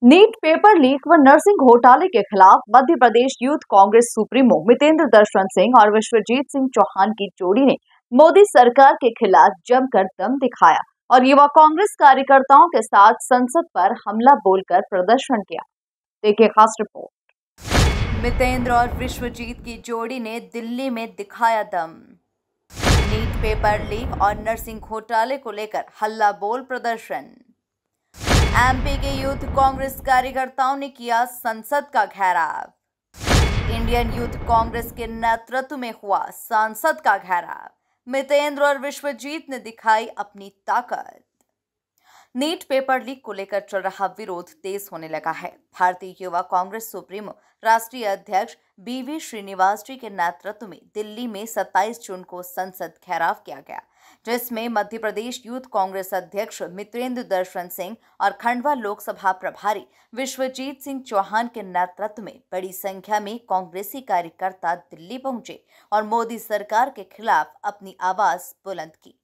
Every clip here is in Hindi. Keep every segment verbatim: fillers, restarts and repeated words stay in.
नीट पेपर लीक व नर्सिंग घोटाले के खिलाफ मध्य प्रदेश यूथ कांग्रेस सुप्रीमो मितेंद्र दर्शन सिंह और विश्वजीत सिंह चौहान की जोड़ी ने मोदी सरकार के खिलाफ जमकर दम दिखाया और युवा कांग्रेस कार्यकर्ताओं के साथ संसद पर हमला बोलकर प्रदर्शन किया। देखिए खास रिपोर्ट। मितेंद्र और विश्वजीत की जोड़ी ने दिल्ली में दिखाया दम। नीट पेपर लीक और नर्सिंग घोटाले को लेकर हल्ला बोल प्रदर्शन। एमपी के यूथ कांग्रेस कार्यकर्ताओं ने किया संसद का घेराव। इंडियन यूथ कांग्रेस के नेतृत्व में हुआ संसद का घेराव। मितेंद्र और विश्वजीत ने दिखाई अपनी ताकत। नीट पेपर लीक को लेकर चल रहा विरोध तेज होने लगा है। भारतीय युवा कांग्रेस सुप्रीमो राष्ट्रीय अध्यक्ष बीवी श्रीनिवास जी के नेतृत्व में दिल्ली में सत्ताईस जून को संसद घेराव किया गया, जिसमें मध्य प्रदेश यूथ कांग्रेस अध्यक्ष मितेंद्र दर्शन सिंह और खंडवा लोकसभा प्रभारी विश्वजीत सिंह चौहान के नेतृत्व में बड़ी संख्या में कांग्रेसी कार्यकर्ता दिल्ली पहुंचे और मोदी सरकार के खिलाफ अपनी आवाज बुलंद की।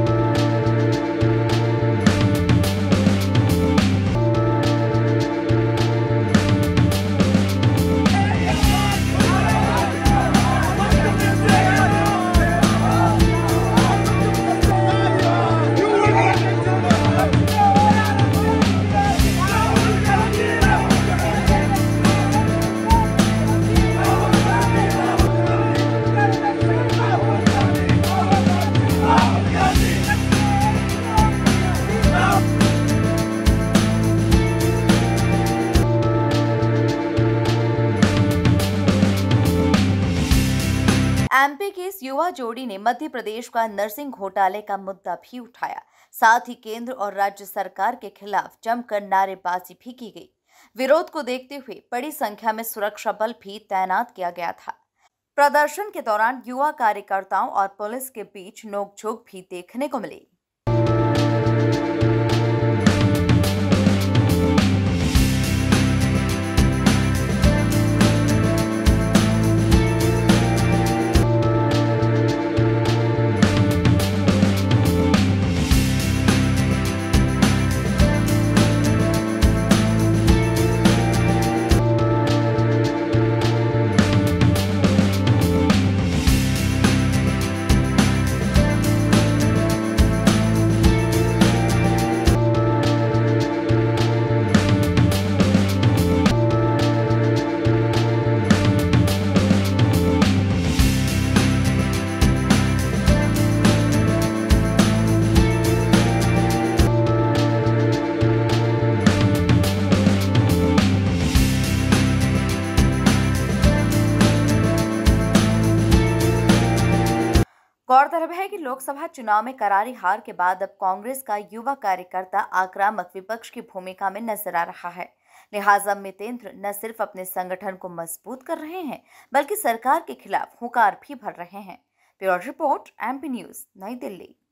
एमपी की इस युवा जोड़ी ने मध्य प्रदेश का नर्सिंग घोटाले का मुद्दा भी उठाया। साथ ही केंद्र और राज्य सरकार के खिलाफ जमकर नारेबाजी भी की गई। विरोध को देखते हुए बड़ी संख्या में सुरक्षा बल भी तैनात किया गया था। प्रदर्शन के दौरान युवा कार्यकर्ताओं और पुलिस के बीच नोकझोंक भी देखने को मिली। गौरतलब है कि लोकसभा चुनाव में करारी हार के बाद अब कांग्रेस का युवा कार्यकर्ता आक्रामक विपक्ष की भूमिका में नजर आ रहा है। लिहाजा मितेंद्र न सिर्फ अपने संगठन को मजबूत कर रहे हैं, बल्कि सरकार के खिलाफ हुंकार भी भर रहे हैं। ब्यूरो रिपोर्ट, एमपी न्यूज, नई दिल्ली।